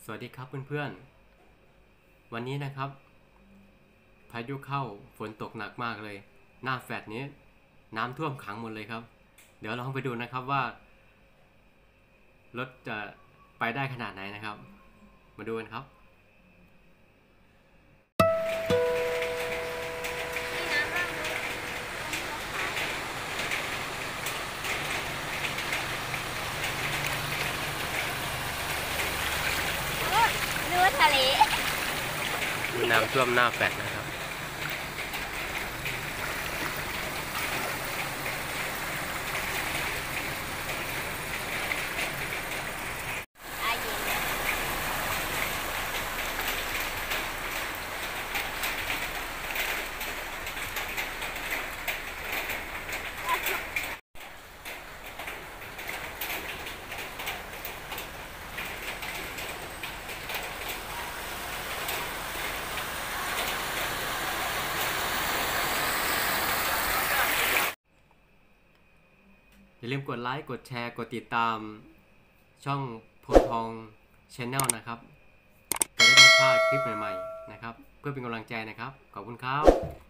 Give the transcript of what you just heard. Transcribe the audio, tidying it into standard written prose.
สวัสดีครับเพื่อนๆวันนี้นะครับพายุเข้าฝนตกหนักมากเลยหน้าแฟลตนี้น้ำท่วมขังหมดเลยครับเดี๋ยวลองไปดูนะครับว่ารถจะไปได้ขนาดไหนนะครับมาดูกันครับดูทะเลน้ำท่วมหน้าแฟลตนะครับอย่าลืมกดไลค์กดแชร์กดติดตามช่องโพธิ์ทอง Channel นะครับจะได้ไม่พลาดคลิปใหม่ๆนะครับเพื่อเป็นกำลังใจนะครับขอบคุณครับ